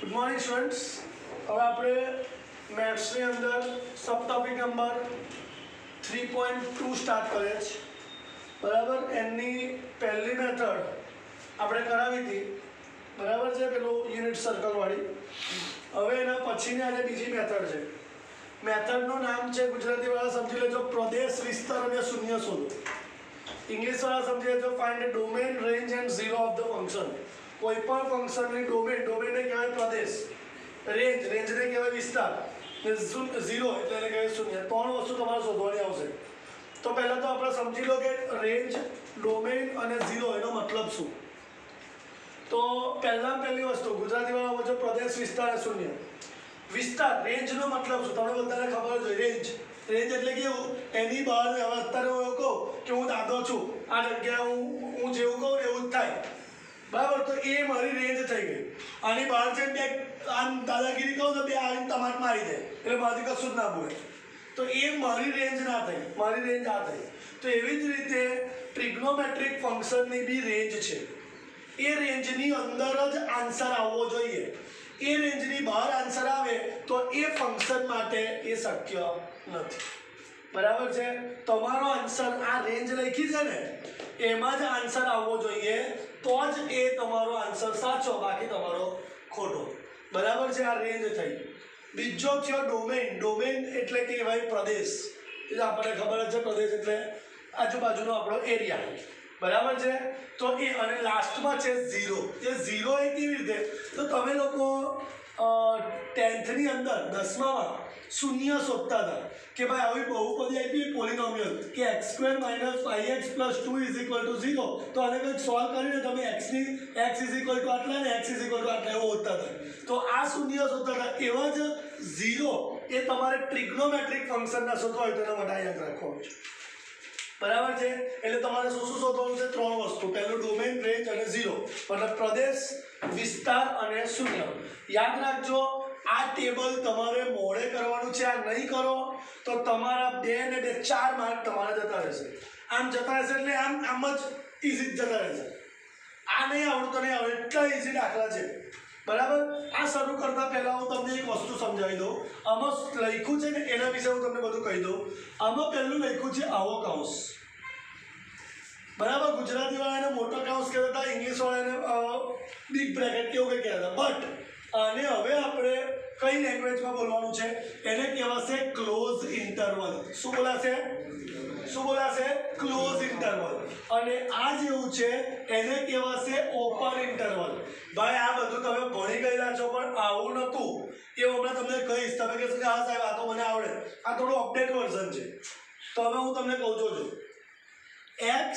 Good morning students. હવે આપણે મેથ્સની અંદર સબ ટોપિક નંબર 3.2 સ્ટાર્ટ કરીએ છીએ, બરાબર। એની પહેલી મેથડ આપણે કરાવી હતી, બરાબર છે, પેલું યુનિટ સર્કલવાળી। હવે એના પછીની આજે બીજી મેથડ છે। મેથડનું નામ છે, ગુજરાતીવાળા સમજી લેજો, પ્રદેશ વિસ્તાર અને શૂન્ય શોધો। ઇંગ્લિશવાળા સમજી લેજો, find the domain, range and zero of the function. કોઈપણ ફંક્શનની ડોમેનને કહેવાય પ્રદેશ, રેન્જને કહેવાય વિસ્તાર, ને ઝીરો એટલે એને કહેવાય શૂન્ય। ત્રણ વસ્તુ તમારે શોધવાની આવશે। તો પહેલાં તો આપણે સમજી લો કે રેન્જ, ડોમેન અને ઝીરો એનો મતલબ શું। તો પહેલી વસ્તુ ગુજરાતીમાં સમજો, પ્રદેશ, વિસ્તાર અને શૂન્ય। વિસ્તાર, રેન્જનો મતલબ શું તમને બધાને ખબર જ હોય। રેન્જ એટલે કેવું, એની બહાર। હવે અત્યારે હું એવું કહું કે હું દાદો છું, આ જગ્યાએ હું જેવું કહું એવું જ થાય, બરાબર। તો એ મારી રેન્જ થઈ ગઈ। આની બહાર છે બે આમ દાદાગીરી કહું તો બે આવીને ટમાટ મારી દે, એટલે મારાથી કશું જ ના બોલે, તો એ મારી રેન્જ ના થઈ, મારી રેન્જ આ થઈ। તો એવી જ રીતે ટ્રિગ્નોમેટ્રિક ફંક્શનની બી રેન્જ છે। એ રેન્જની અંદર જ આન્સર આવવો જોઈએ। એ રેન્જની બહાર આન્સર આવે તો એ ફંક્શન માટે એ શક્ય નથી, બરાબર છે। તમારો આન્સર આ રેન્જ લખી છે ને, એમાં જ આન્સર આવવો જોઈએ, તો જ એ તમારો આન્સર સાચો, બાકી તમારો ખોટો, બરાબર છે। આ રેન્જ થઈ। બીજો થયો ડોમેન। ડોમેન એટલે કહેવાય પ્રદેશ, એ આપણને ખબર જ છે, પ્રદેશ એટલે આજુબાજુનો આપણો એરિયા, બરાબર છે। તો એ અને લાસ્ટમાં છે ઝીરો। એ ઝીરો એ કેવી રીતે, તો તમે લોકો 10th અંદર 10મામાં શૂન્ય શોધતા હતા કે ભાઈ આવી બહુપદી આપી પોલિનોમિયલ કે x² - 5x + 2 = 0, તો આને કંઈક સોલ્વ કરીને તમે x = આટલા ને x = આટલા એવું હોતા હતા। તો આ શૂન્ય શોધતા હતા। એવા જ ઝીરો એ તમારે ટ્રિગ્નોમેટ્રિક ફંક્શનના શોધવા હોય તો એના માટે યાદ રાખવાનું છે, બરાબર છે। એટલે તમારે શું શોધવાનું છે? ત્રણ વસ્તુ। પહેલું ડોમેન, રેન્જ અને ઝીરો, મતલબ પ્રદેશ, વિસ્તાર અને શૂન્ય। યાદ રાખજો, આ ટેબલ તમારે મોડે કરવાનું છે। આ નહીં કરો તો તમારા 2 ને 2 4 માર્ક તમારા જતા રહેશે। આમ જતા રહેશે એટલે આમ જ ઇઝી જતા રહેશે। આ નહીં આવડતું, નહીં આવડે, એટલા ઇઝી દાખલા છે, બરાબર। આ શરૂ કરતા પહેલા હું તમને એક વસ્તુ સમજાવી દઉં। આમાં લખ્યું છે ને એના વિશે હું તમને બધું કહી દઉં। આમાં પહેલું લખ્યું છે આવો કૌંસ, બરાબર। ગુજરાતીવાળાને મોટો કૌંસ કહેતા હતા, ઇંગ્લિશવાળાને બિગ બ્રેકેટ કેવું કંઈ કહેતા હતા, બટ અને હવે આપણે કઈ લેંગ્વેજમાં બોલવાનું છે? એને કહેવાશે ક્લોઝ ઇન્ટરવલ। શું બોલાશે? Close interval. અને આ જેવું છે એને કહેવાશે ઓપન ઇન્ટરવલ। ભાઈ આ બધું તમે ભણી ગયેલા છો, પણ આવું નહોતું એ હમણાં તમને કહીશ। તમે કહેશો કે હા સાહેબ આ તો મને આવડે, આ થોડું અપડેટ વર્ઝન છે। તો હવે હું તમને કહું છું, x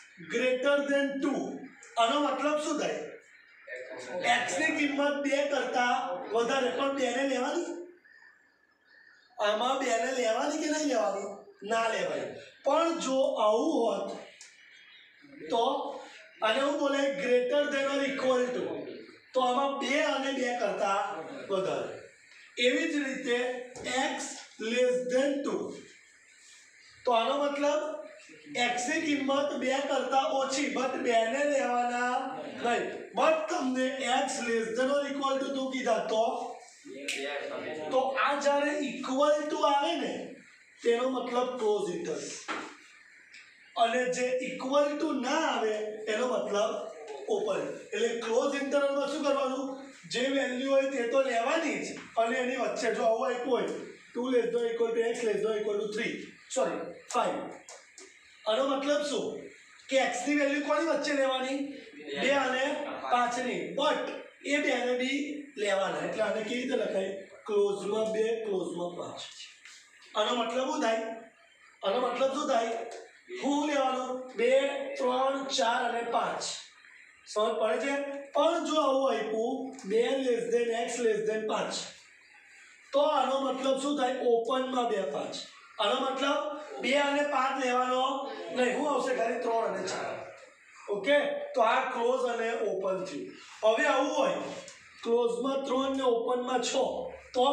> 2, આનો મતલબ શું થાય? x ની કિંમત 2 કરતા વધારે, પણ 2 ને લેવાની, આમાં 2 ને લેવાની કે નહીં લેવાની? ના લેવાય। પણ જો આવું હોત તો આને હું બોલે greater than or equal to, તો આમાં 2 અને 2 કરતા વધારે। એવી જ રીતે x <2, તો આનો મતલબ x ની કિંમત 2 કરતા ઓછી, બટ 2 ને લેવાના નહીં। બટ તમને x < or = 2 કીધા તો આ જ્યારે ઇક્વલ ટુ આવે ને તેનો મતલબ ક્લોઝ ઇન્ટરવલ, અને જે ઇક્વલ ટુ ના આવે એનો મતલબ ઓપન। એટલે ક્લોઝ ઇન્ટરવલમાં શું કરવાનું? જે વેલ્યુ હોય તે તો લેવાની જ, અને એની વચ્ચે જો આવું આપ્યું હોય 2 < x < 5, આનો મતલબ શું કે x ની વેલ્યુ કોની વચ્ચે લેવાની? 2 અને 5 ની, બટ એ 2 ને બી લેવાના। એટલે આને કેવી રીતે લખાય? ક્લોઝમાં 2 ક્લોઝમાં 5। આનો મતલબ શું થાય? શું લેવાનું? 2, 3, 4 અને 5, સમજ પડે છે? પણ જો આવું આપ્યું 2 < x < 5, તો આનો મતલબ શું થાય? ઓપનમાં 2, 5। આનો મતલબ 2 અને 5 લેવાનો નહીં, શું આવશે? ખાલી 3 અને 4। ઓકે, તો આ ક્લોઝ અને ઓપન થયું। હવે આવું હોય ક્લોઝમાં 3 ને ઓપનમાં 6, તો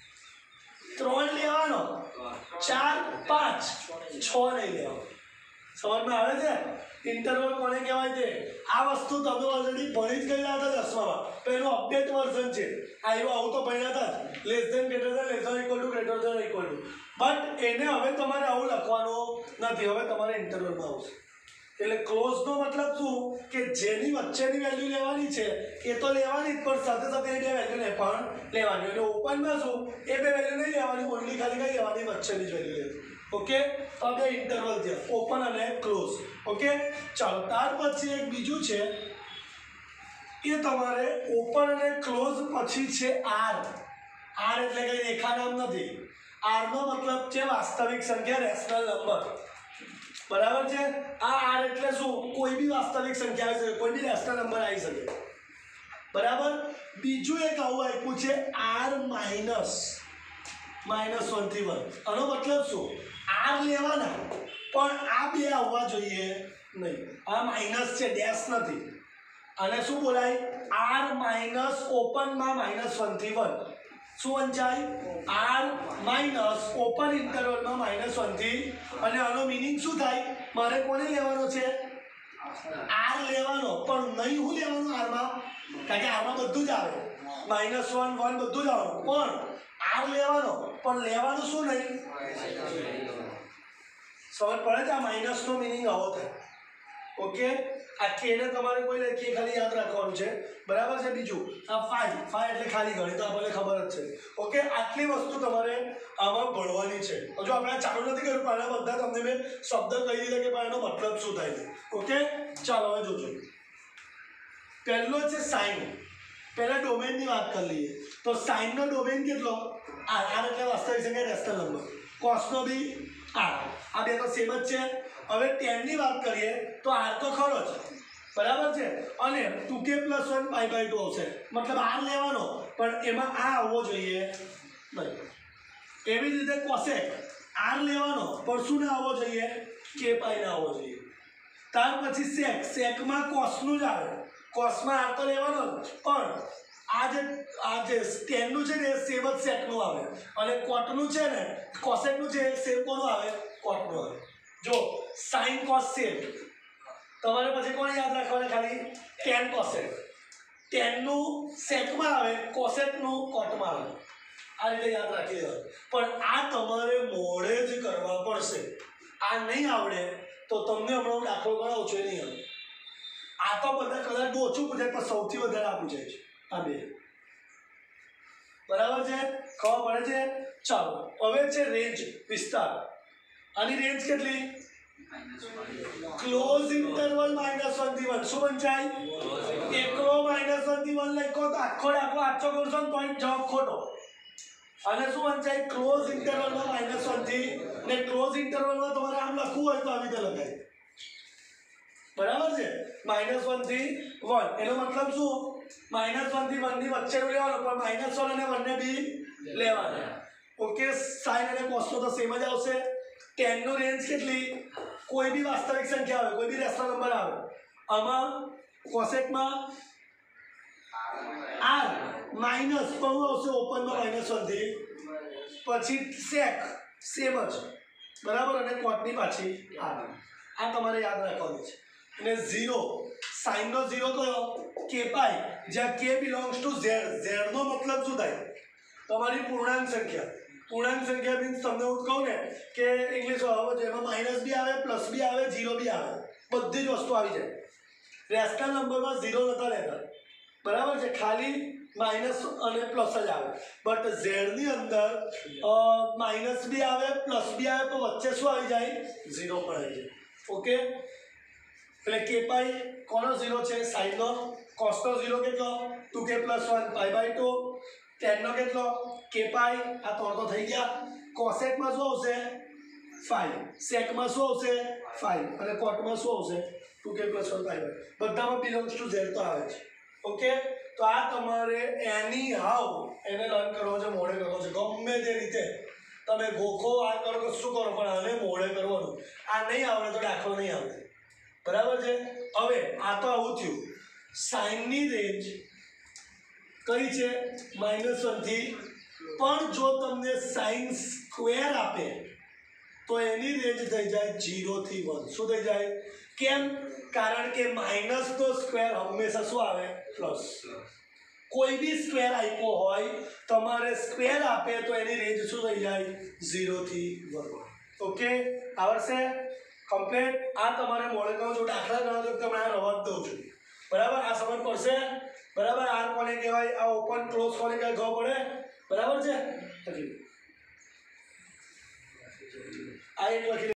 3 લેવાનો, 4, 5, 6 નહીં લેવાનો। સમજમાં આવે છે? ઇન્ટરવલ કોને કહેવાય છે? આ વસ્તુ તમે ઓલરેડી ભણી જ ગયેલા હતા 10માં, તો એનું અપડેટ વર્ઝન છે. આવું તો ભણ્યા હતા less than greater than less than equal to greater than equal to. But એને હવે તમારે આવું લખવાનું નથી, હવે તમારે ઇન્ટરવલમાં આવશે. એટલે ક્લોઝનો મતલબ શું કે જેની વચ્ચેની વેલ્યુ લેવાની છે એ તો લેવાની જ, પણ સાથે સાથે એ બે વેલ્યુને પણ લેવાની. એટલે ઓપનમાં શું એ બે વેલ્યુ નહીં લેવાની, ઓનલી ખાલી કઈ લેવાની વચ્ચેની જ વેલ્યુ લેવાની. ઓકે, તો આ બે ઇન્ટરવલ છે, ઓપન અને ક્લોઝ. ઓકે, ચાલો ત્યાર પછી એક બીજું છે, એ તમારે ઓપન અને ક્લોઝ પછી છે આર. આર એટલે કઈ રેખા નામ નથી. આર નો મતલબ છે વાસ્તવિક સંખ્યા, રેશનલ નંબર. બરાબર છે? આ આર એટલે શું? કોઈ બી વાસ્તવિક સંખ્યા આવી શકે, કોઈ બી રેશનલ નંબર આવી શકે. બરાબર. બીજું એક આવું આપ્યું છે આર માઇનસ 1 થી 1. આનો મતલબ શું? આર લેવાના પણ આ બે આવવા જોઈએ નહીં. આ માઇનસ છે, ડેશ નથી. અને શું બોલાય? આર માઇનસ ઓપનમાં -1 થી 1. શું વંચાય? આર માઇનસ ઓપન ઇન્ટરવલમાં -1 થી. અને આનો મિનિંગ શું થાય? મારે કોને લેવાનો છે? આર લેવાનો, પણ નહીં હું લેવાનું આરમાં, કારણ કે આરમાં બધું જ આવે, -1 1 બધું જ આવે, પણ આર લેવાનો, પણ લેવાનું શું નહીં? સમજ પડે છે? આ માઇનસનો મિનિંગ આવો થાય. ઓકે, આ કેને તમારે કોઈ લખીએ ખાલી યાદ રાખવાનું છે. બરાબર છે? બીજું આ 5 એટલે ખાલી ગણી, તો આપણને ખબર જ છે. ઓકે, આટલી વસ્તુ તમારે આમાં ભણવાની છે. હજુ આપણે ચાલુ નથી કર્યું, પણ આના બધા તમને મેં શબ્દ કહી દીધા કે એનો મતલબ શું થાય છે. ઓકે, ચાલો હવે જોજો. પહેલો છે સાઇન. પહેલા ડોમેનની વાત કરી લઈએ. તો સાઇનનો ડોમેન કેટલો? આર. આર એટલે વાસ્તવિક સંખ્યા, રેશનલ નંબર. કોસનો બી આર. આ બે તો સેમ જ છે. હવે ટેનની વાત કરીએ તો આર તો ખરો જ. બરાબર છે? અને 2k + 1 π/2 આવશે. મતલબ આર લેવાનો, પણ એમાં આ આવવો જોઈએ નહીં. એવી જ રીતે કોસેક આર લેવાનો, પણ શું ના આવવો જોઈએ? k π ના આવવો જોઈએ. ત્યાર પછી સેક. સેકમાં કોસનું જ આવે. કોસમાં આર તો લેવાનો જ, પણ આ જે ટેનનું છે ને એ સેમ જ સેકનું આવે. અને કોટનું છે ને, કોસેકનું છે સેમ કોનું આવે? કોટનું આવે. જો સાઇન કોસ સેક, તમારે પછી કોને યાદ રાખવાના? ખાલી ટેન કોસેક. ટેનનું સેકમાં આવે, કોસેકનું કોટમાં આવે. આ રીતે યાદ રાખી દેવાનું. પણ આ તમારે મોડે જ કરવા પડશે. આ નહીં આવડે તો તમને હમણાં દાખલો ગણાવું છું, નહીં આવે. આ તો બધા કદાચ બહુ ઓછું પૂછાય, પણ સૌથી વધારે આ પૂછાય છે. આ બે. બરાબર છે? ખબર પડે છે? ચાલો હવે છે રેન્જ, વિસ્તાર. આની રેન્જ કેટલી? ક્લોઝ ઇન્ટરવલ -1 થી 1. શું વંચાય? એકલો -1 થી 1 લખો તો આખો દાખલો આછો કરશો ને તો જવાબ ખોટો. અને શું વંચાય? ક્લોઝ ઇન્ટરવલમાં -1 થી, ને ક્લોઝ ઇન્ટરવલમાં તમારે આમ લખવું હોય તો આવી રીતે લખાય. બરાબર છે? -1 થી 1 એનો મતલબ શું? -1 થી 1 ની વચ્ચેનું લેવાનું, પણ -1 અને 1 ને બી લેવાના. ઓકે, સાઇન અને કોસનો તો સેમ જ આવશે. ટેનનો રેન્જ કેટલી? કોઈ બી વાસ્તવિક સંખ્યા આવે, કોઈ બી રેશનલ નંબર આવે. આમાં કોસેકમાં આર માઇનસ બહુ આવશે, ઓપનમાં -1 થી. પછી સેક સેમ જ. બરાબર. અને કોટની પાછી આર. આ તમારે યાદ રાખવાનું છે. અને 0, સાઇનનો 0 કયો? k π, જ્યાં k belongs to z. z નો મતલબ શું થાય? તમારી પૂર્ણાંક સંખ્યા. પૂર્ણાંક સંખ્યા મીન્સ તમને હું કહું ને કે ઇંગ્લિશ જેમાં માઇનસ બી આવે, પ્લસ બી આવે, 0 બી આવે, બધી જ વસ્તુ આવી જાય. રેશનલ નંબરમાં 0 નતા લેતા. બરાબર છે? ખાલી માઇનસ અને પ્લસ જ આવે. બટ ઝેડની અંદર માઇનસ બી આવે, પ્લસ બી આવે, તો વચ્ચે શું આવી જાય? 0 પણ આવી જાય. ઓકે, એટલે k π કોનો 0 છે? સાઇનનો. કોસનો 0 કેટલો? 2k + 1 π/2. ટેનનો કેટલો? k π. આ તો થઈ ગયા. કોસેકમાં શું આવશે? 5. સેકમાં શું આવશે? 5. અને કોટમાં શું આવશે? 2k + 1 π/2. બધામાં બિલોંગ્સ ટુ z તો આવે છે. ઓકે, તો આ તમારે એની હાઉ એને લર્ન કરવો છે, મોડે કરવો છે. ગમે તે રીતે તમે ગોખો આ કરો તો શું કરો, પણ આને મોડે કરવાનું. આ નહીં આવડે તો દાખલો નહીં આવડે. બરાબર છે? હવે આ તો આવું થયું. સાઇનની રેન્જ કઈ છે? -1 થી. પણ જો તમને સાઇન સ્ક્વેર આપે તો એની રેન્જ થઈ જાય 0 થી 1. શું થઈ જાય? કેમ? કારણ કે માઇનસનો સ્ક્વેર હંમેશા શું આવે? પ્લસ. કોઈ બી સ્ક્વેર આપ્યો હોય તમારે સ્ક્વેર આપે તો એની રેન્જ શું થઈ જાય? 0 થી 1. ઓકે, આવડશે? કમ્પ્લીટ. આ તમારે મોડેલનો જો દાખલા ગણો તો તમને આ રવા દઉં છું. બરાબર? આ સમજ પડશે? બરાબર? આ કોને કહેવાય? આ ઓપન ક્લોઝ કોને કહેવાય? ખબર પડે? બરાબર છે? આ એક લખી